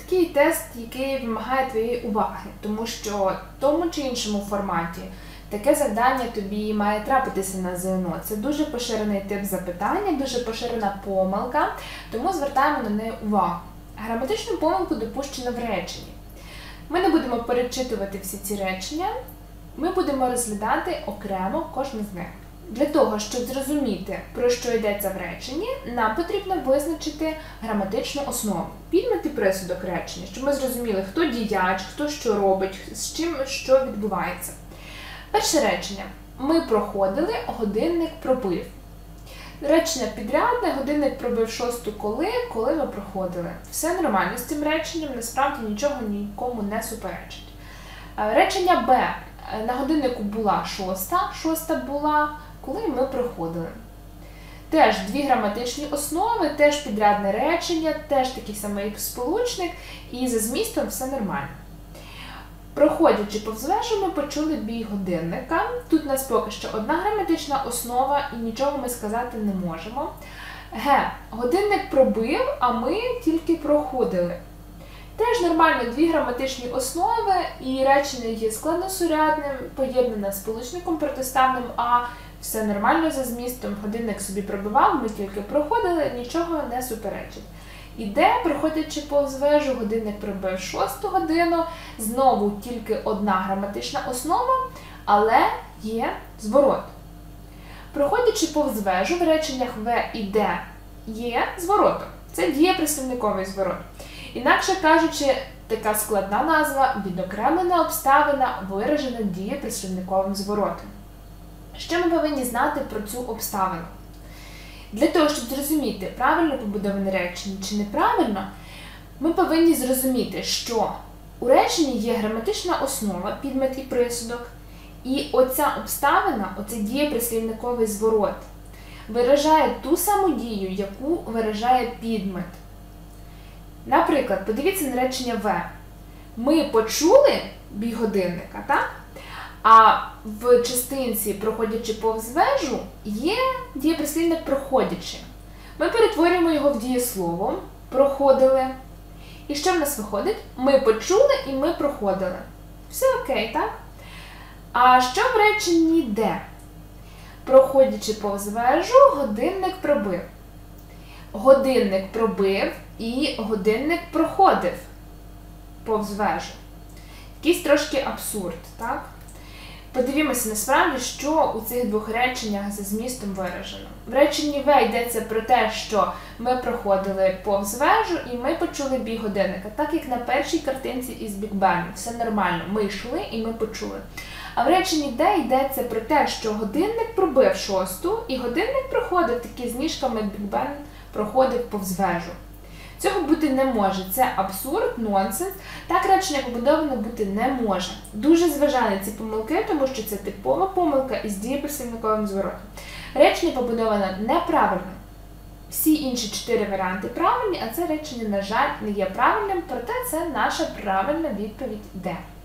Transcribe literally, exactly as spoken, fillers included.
такий тест, який вимагає твоєї уваги, тому що в тому чи іншому форматі таке завдання тобі має трапитися на ЗНО. Це дуже поширений тип запитання, дуже поширена помилка, тому звертаємо на неї увагу. Граматичну помилку допущено в реченні. Ми не будемо перечитувати всі ці речення, ми будемо розглядати окремо кожне з них. Для того, щоб зрозуміти, про що йдеться в реченні, нам потрібно визначити граматичну основу. Підмет і присудок речення, щоб ми зрозуміли, хто діяч, хто що робить, з чим що відбувається. Перше речення. Ми проходили, годинник пробив. Речення підрядне, годинник пробив шосту коли, коли ми проходили. Все нормально з цим реченням, насправді нічого нікому не суперечить. Речення Б. На годиннику була шоста, шоста була, коли ми проходили. Теж дві граматичні основи, теж підрядне речення, теж такий самий сполучник, і за змістом все нормально. Проходячи повз вежу, ми почули бій годинника. Тут у нас поки що одна граматична основа, і нічого ми сказати не можемо. Г. Годинник пробив, а ми тільки проходили. Теж нормально дві граматичні основи, і речення є складносурядним, поєднане з сполучником протиставним «а». Все нормально за змістом, годинник собі пробивав, ми тільки проходили, нічого не суперечить. Іде, проходячи повз вежу, годинник пробив шосту годину, знову тільки одна граматична основа, але є зворот. Проходячи повз вежу, в реченнях В і Д є зворотом. Це дієприслівниковий зворот. Інакше кажучи, така складна назва – відокремлена обставина, виражена дієприслівниковим зворотом. Що ми повинні знати про цю обставину? Для того, щоб зрозуміти, правильно побудоване речення чи неправильно, ми повинні зрозуміти, що у реченні є граматична основа, підмет і присудок, і оця обставина, оцей дієприслівниковий зворот, виражає ту саму дію, яку виражає підмет. Наприклад, подивіться на речення В. Ми почули бій годинника, так? А в частинці «проходячи повз вежу» є дієприслівник «проходячи». Ми перетворюємо його в дієслово «проходили». І що в нас виходить? Ми почули і ми проходили. Все окей, так? А що в реченні «Д»? Проходячи повз вежу, годинник пробив. Годинник пробив і годинник проходив повз вежу. Якийсь трошки абсурд, так? Подивімося насправді, що у цих двох реченнях за змістом виражено. В реченні В йдеться про те, що ми проходили повз вежу і ми почули бій годинника, так як на першій картинці із Біг Бену. Все нормально, ми йшли і ми почули. А в реченні Д йдеться про те, що годинник пробив шосту і годинник проходив, такі з ніжками Біг Бен проходив повз вежу. Цього бути не може. Це абсурд, нонсенс. Так речення побудовано бути не може. Дуже зважаю на ці помилки, тому що це типова помилка із дієприслівниковим зворотом. Речення побудовано неправильно. Всі інші чотири варіанти правильні, а це речення, на жаль, не є правильним, проте це наша правильна відповідь Д.